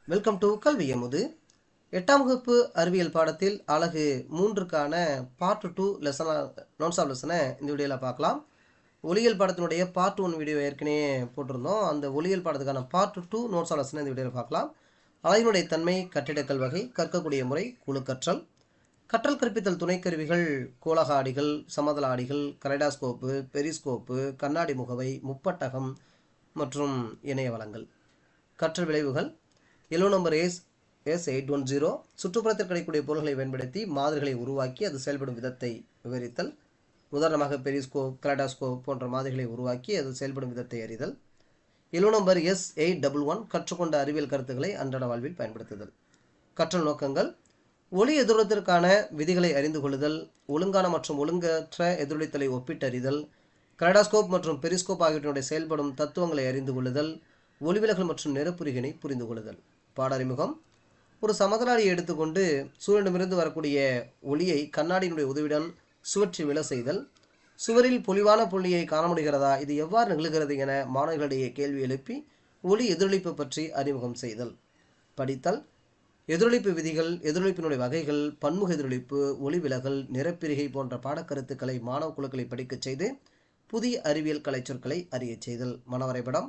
Welcome to கல்வி அமுது. 8ஆம் வகுப்பு அறிவியல் பாடத்தில் அலகு 3க்கான பார்ட் 2 நோட்ஸ் ஆஃப் லெசனை இந்த வீடியோவில் பார்க்கலாம். ஒளியியல் பாடத்தினுடைய பார்ட் 1 வீடியோ ஏற்கனவே போட்டிருந்தோம். அந்த ஒளியியல் பாடத்துக்கான பார்ட் 2 நோட்ஸ் ஆஃப் லெசனை இந்த வீடியோவில் பார்க்கலாம். அலையினுடைய தன்மை, கட்டிடக்கல் வகை, கற்கக்கூடிய முறை, குழு கற்றல், கற்றல் கற்பித்தல் துணைக்கருவிகள், கோளக ஆடிகள், சமதள ஆடிகள், கலைடாஸ்கோப்பு, பெரிஸ்கோப்பு, கண்ணாடி முகவை, முப்பட்டகம் மற்றும் இணைய வளங்கள். கற்றல் விளைவுகள். எல்லோ நம்பர் S810 சுற்றுப்புறத்தில் கிடைக்கக்கூடிய பொருள்களை பயன்படுத்தி மாதிரிகளை உருவாக்கி அது செயல்படும் விதத்தை விவரித்தல். உதாரணமாக பெரிஸ்கோப், கலைடாஸ்கோப் போன்ற மாதிரிகளை உருவாக்கி அது செயல்படும் விதத்தை அறிதல். எல்லோ நம்பர் S811 கற்றுக்கொண்ட அறிவியல் கருத்துக்களை அன்றாட வாழ்வில் பயன்படுத்துதல். கற்றல் நோக்கங்கள்: ஒளி எதிரொலித்திற்கான விதிகளை அறிந்து கொள்ளுதல், ஒழுங்கான மற்றும் ஒழுங்கற்ற எதிரொலித்தலை ஒப்பிட்டறிதல், கலைடாஸ்கோப் மற்றும் பெரிஸ்கோப் ஆகியவற்றினுடைய செயல்படும் தத்துவங்களை அறிந்து கொள்ளுதல், ஒளிவிலகல் மற்றும் நிறப்புரிகினை புரிந்து கொள்ளுதல். பாட அறிமுகம். ஒரு சமதளாடியை எடுத்துக்கொண்டு சூரியனிடமிருந்து வரக்கூடிய ஒளியை கண்ணாடியினுடைய உதவியுடன் சுவற்றி விழ செய்தல். சுவரில் பொலிவான புள்ளியை காண முடிகிறதா, இது எவ்வாறு நிகழ்கிறது என மாணவர்களிடையே கேள்வி எழுப்பி ஒளி எதிரொலிப்பு பற்றி அறிமுகம் செய்தல். படித்தல். எதிரொலிப்பு விதிகள், எதிரொலிப்பினுடைய வகைகள், பன்முக எதிரொலிப்பு, ஒளிவிலகல், நிறப்பிரிகை போன்ற பாடக்கருத்துக்களை மாணவ குழுக்களை படிக்கச் செய்து புதிய அறிவியல் கலைச்சொற்களை அறிய செய்தல். மனவரைபடம்.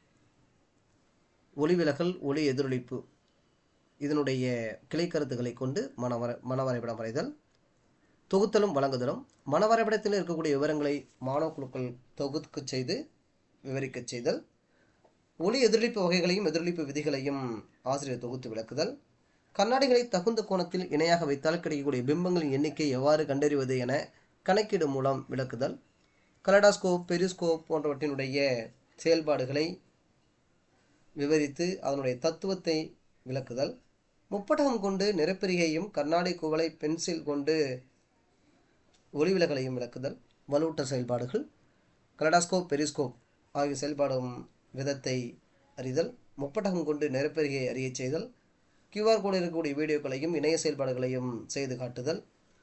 ஒளிவிலகல், ஒளி எதிரொலிப்பு இதனுடைய கிளை கருத்துக்களை கொண்டு மனவரைபடம் வரைதல். தொகுத்தலும் வழங்குதலும். மனவரைபடத்தில் இருக்கக்கூடிய விவரங்களை மாணவ குழுக்கள் தொகுக்க செய்து விவரிக்கச் செய்தல். ஒளி எதிரொலிப்பு வகைகளையும் எதிரொலிப்பு விதிகளையும் ஆசிரியர் தொகுத்து விளக்குதல். கண்ணாடிகளை தகுந்த கோணத்தில் இணையாக வைத்தால் கிடைக்கக்கூடிய பிம்பங்களின் எண்ணிக்கை எவ்வாறு கண்டறிவது என கணக்கீடு மூலம் விளக்குதல். கலைடாஸ்கோப், பெரிஸ்கோப் போன்றவற்றினுடைய செயல்பாடுகளை விவரித்து அதனுடைய தத்துவத்தை விளக்குதல். முப்பட்டகம் கொண்டு நிறப்பிரிகையும், கண்ணாடி குவளை பென்சில் கொண்டு ஒளிவிலகலையும் விளக்குதல். வலுவூட்ட செயல்பாடுகள். கலைடாஸ்கோப், பெரிஸ்கோப் ஆகிய செயல்பாடும் விதத்தை அறிதல். முப்பட்டகம் கொண்டு நிறப்பிரிகையை அறிய செய்தல். QR கோடு இருக்கக்கூடிய வீடியோக்களையும் இணைய செயல்பாடுகளையும் செய்து காட்டுதல்.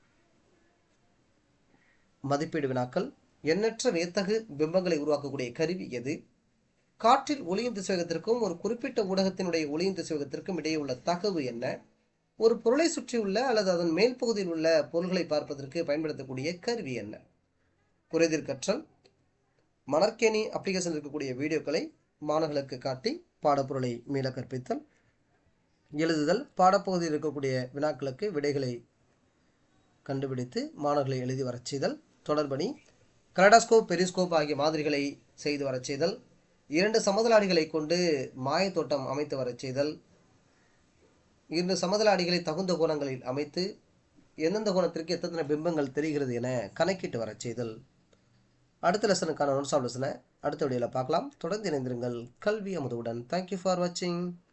மதிப்பீடு வினாக்கள். எண்ணற்ற வியத்தகு பிம்பங்களை உருவாக்கக்கூடிய கருவி எது? காற்றில் ஒளியின் திசைவேகத்திற்கும் ஒரு குறிப்பிட்ட ஊடகத்தினுடைய ஒளியின் திசைவேகத்திற்கும் இடையே உள்ள தகவு என்ன? ஒரு பொருளை சுற்றியுள்ள அல்லது அதன் மேல் பகுதியில் உள்ள பொருள்களை பார்ப்பதற்கு பயன்படுத்தக்கூடிய கருவி என்ன? குறைதீர் கற்றல். மணற்கேணி அப்ளிகேஷன் இருக்கக்கூடிய வீடியோக்களை மாணவர்களுக்கு காட்டி பாடப்பொருளை மீள கற்பித்தல். எழுதுதல். பாடப்பகுதியில் இருக்கக்கூடிய வினாக்களுக்கு விடைகளை கண்டுபிடித்து மாணவர்களை எழுதி வரச் செய்தல். தொடர்பணி. கலைடாஸ்கோப், பெரிஸ்கோப் ஆகிய மாதிரிகளை செய்து வரச் செய்தல். 2 சமதளாடிகளை கொண்டு மாயத்தோட்டம் அமைத்து வரச் செய்தல். 2 சமதளாடிகளை தகுந்த கோணங்களில் அமைத்து எந்தெந்த கோணத்திற்கு எத்தனை பிம்பங்கள் தெரிகிறது என கணக்கிட்டு வரச் செய்தல். அடுத்த லெசனுக்கான நோட்ஸ் ஆஃப் லெசனை அடுத்த வீடியோவில் பார்க்கலாம். தொடர்ந்து இணைந்திருங்கள் கல்வி அமுதுவுடன். தேங்க்யூ ஃபார் வாட்சிங்.